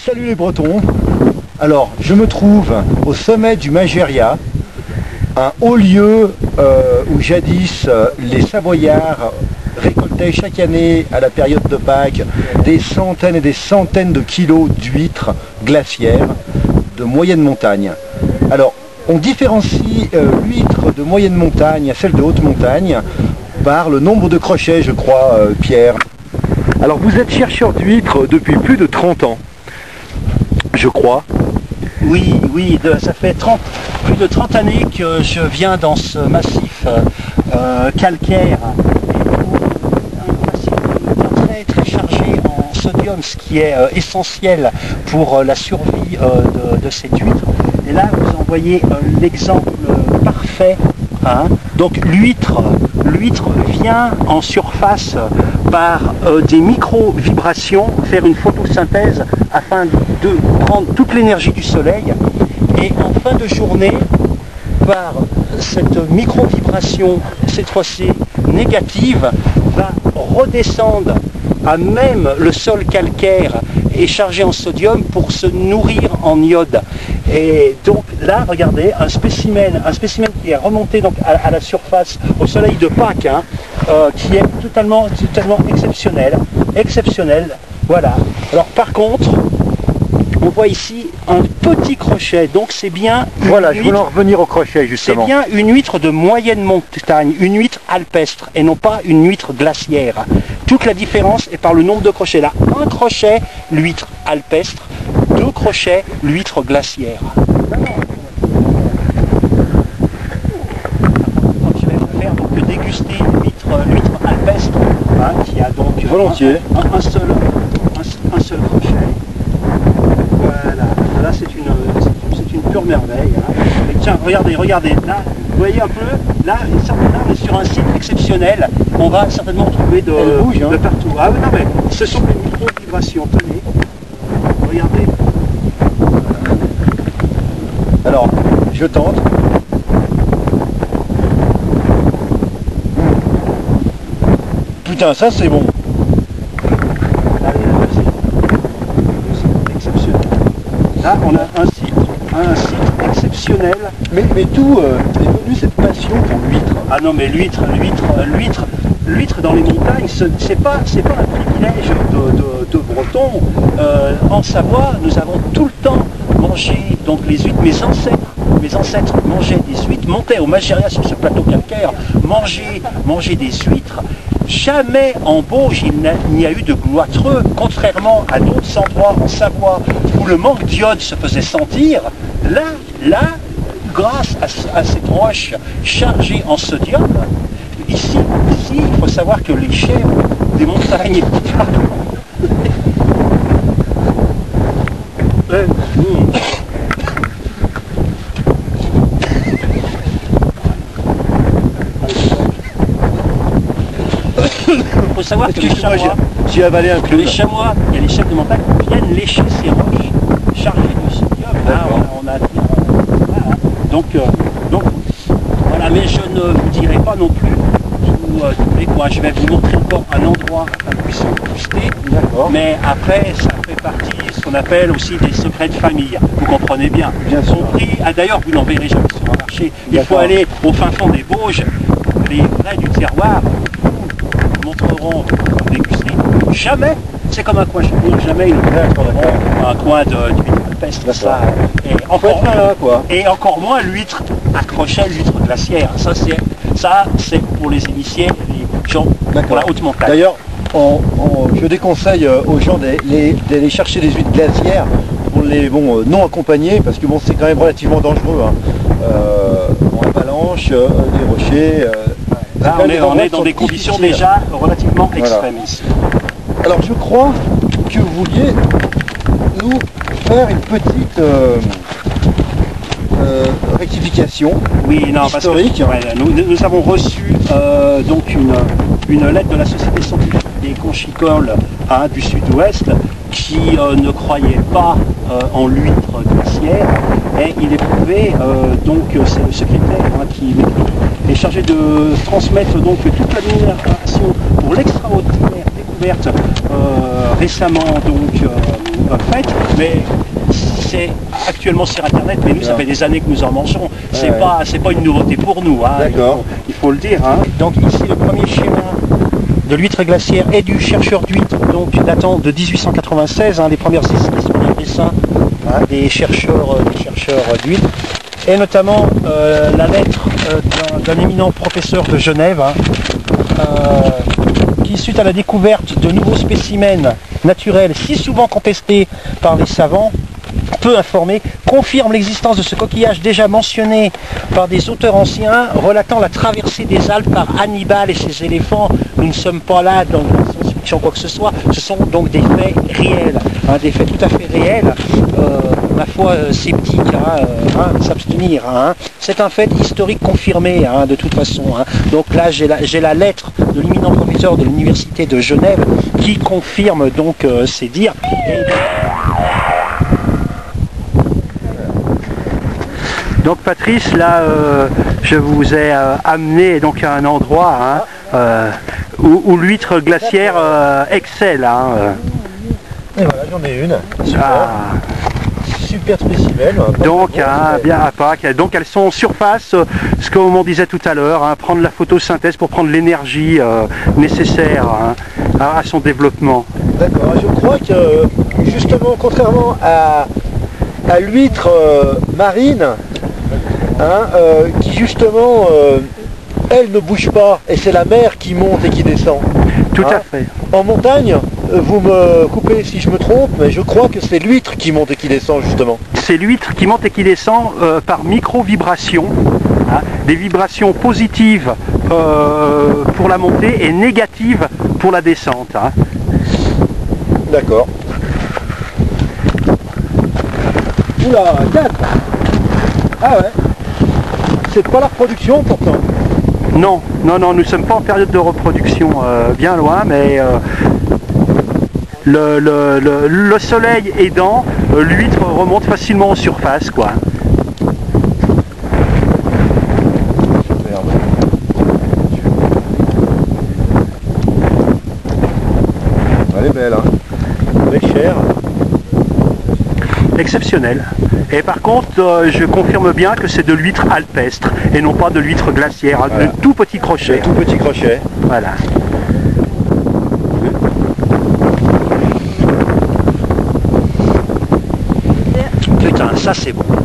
Salut les Bretons. Alors, je me trouve au sommet du Magéria, un haut lieu où jadis les Savoyards récoltaient chaque année à la période de Pâques des centaines et des centaines de kilos d'huîtres glaciaires de moyenne montagne. Alors, on différencie l'huître de moyenne montagne à celle de haute montagne par le nombre de crochets, je crois, Pierre. Alors, vous êtes chercheur d'huîtres depuis plus de 30 ans, je crois. Oui, ça fait plus de 30 années que je viens dans ce massif calcaire, un massif très chargé en sodium, ce qui est essentiel pour la survie de cette huître. Et là, vous en voyez l'exemple parfait. Donc l'huître vient en surface par des micro-vibrations faire une photosynthèse afin de prendre toute l'énergie du soleil, et en fin de journée, par cette micro-vibration, cette fois-ci négative, va redescendre à même le sol calcaire et chargé en sodium pour se nourrir en iode. Et donc là, regardez, un spécimen qui est remonté donc à la surface au soleil de Pâques, qui est totalement exceptionnel. Voilà. Alors par contre, on voit ici un petit crochet, donc c'est bien... Voilà, je voulais en revenir au crochet justement. C'est bien une huître de moyenne montagne, une huître alpestre, et non pas une huître glaciaire. Toute la différence est par le nombre de crochets. Là, un crochet, l'huître alpestre, deux crochets, l'huître glaciaire. Je vais vous faire donc déguster l'huître alpestre, qui a donc volontiers un seul crochet. Voilà, là c'est une pure merveille. Et tiens, regardez, là, vous voyez un peu, là on est sur un site exceptionnel, on va certainement trouver de partout. Ah non mais ce sont des micro-vibrations, tenez, regardez. Alors, je tente. Putain, ça c'est bon. Là, on a un site exceptionnel. Mais d'où est venue cette passion pour l'huître? Ah non, mais l'huître dans les montagnes, c'est pas un privilège de Breton. En Savoie, nous avons tout le temps mangé donc les huîtres. Mes ancêtres mangeaient des huîtres, montaient au Magéria sur ce plateau calcaire, mangeaient des huîtres. Jamais en Bauge il n'y a eu de goitreux, contrairement à d'autres endroits en Savoie où le manque d'iode se faisait sentir. Là, grâce à cette roche chargée en sodium, ici, il faut savoir que les chèvres des montagnes il faut savoir que les chamois, j'ai avalé un clou. Les chamois et les chefs de montagne viennent lécher ces roches chargées de sodium. Voilà. Donc voilà, mais je ne vous dirai pas non plus tous les coins. Je vais vous montrer encore un endroit où ils sont boostés. Mais après, ça fait partie de ce qu'on appelle aussi des secrets de famille. Vous comprenez bien. Bien sûr. D'ailleurs, vous n'en verrez jamais sur un marché. Il faut aller au fin fond des Bauges. Les vrais du terroir montreront déguster. Jamais, c'est comme un coin chinois, jamais ils ne un coin d'huître alpestre. Et encore moins l'huître à crochet, l'huître glaciaire. Ça c'est pour les initiés, les gens pour la haute montagne. D'ailleurs, je déconseille aux gens d'aller chercher des huîtres glaciaires pour les non accompagnés, parce que c'est quand même relativement dangereux. Avalanche, des rochers. Là, on est dans des conditions déjà relativement extrêmes ici. Alors je crois que vous vouliez nous faire une petite rectification historique. Parce que nous avons reçu donc une lettre de la Société scientifique des conchicoles du sud-ouest qui ne croyait pas en l'huître glaciaire, et il est prouvé, donc c'est le secrétaire qui est chargé de transmettre donc toute l'admiration pour l'extraordinaire découverte récemment donc faites, mais c'est actuellement sur internet, mais nous ça fait des années que nous en mangeons. C'est pas une nouveauté pour nous, hein, il faut le dire. Hein. Donc ici le premier schéma de l'huître glaciaire et du chercheur d'huître, donc datant de 1896, hein, les premiers dessins des chercheurs d'huître, et notamment la lettre d'un éminent professeur de Genève, qui, suite à la découverte de nouveaux spécimens naturels si souvent contestés par les savants, peu informés, confirme l'existence de ce coquillage déjà mentionné par des auteurs anciens relatant la traversée des Alpes par Hannibal et ses éléphants. Nous ne sommes pas là dans la science-fiction quoi que ce soit, ce sont donc des faits réels, hein, des faits tout à fait réels. Ma foi sceptique, s'abstenir. Hein. C'est un fait historique confirmé, de toute façon. Hein. Donc là, j'ai la lettre de l'éminent professeur de l'université de Genève qui confirme donc ces dires. Donc Patrice, là, je vous ai amené donc à un endroit où l'huître glaciaire excelle. Hein. Et voilà, j'en ai une. Super spécimen. Donc, bien à Pâques. Donc elles sont en surface, ce que on disait tout à l'heure, prendre la photosynthèse pour prendre l'énergie nécessaire à son développement. D'accord, je crois que justement, contrairement à l'huître marine, qui justement, elle ne bouge pas, et c'est la mer qui monte et qui descend. Tout à fait. En montagne, vous me coupez si je me trompe, mais je crois que c'est l'huître qui monte et qui descend justement. C'est l'huître qui monte et qui descend par micro-vibrations, des vibrations positives pour la montée et négatives pour la descente. D'accord. Oula, 4. Ah ouais. C'est pas la reproduction pourtant. Non, nous ne sommes pas en période de reproduction, bien loin, mais le soleil aidant, l'huître remonte facilement en surface, quoi. Elle est belle, hein. Elle est chère. Exceptionnel. Et par contre, je confirme bien que c'est de l'huître alpestre et non pas de l'huître glaciaire, voilà. De tout petits crochets. De tout petits crochets. Voilà. Putain, ça c'est bon.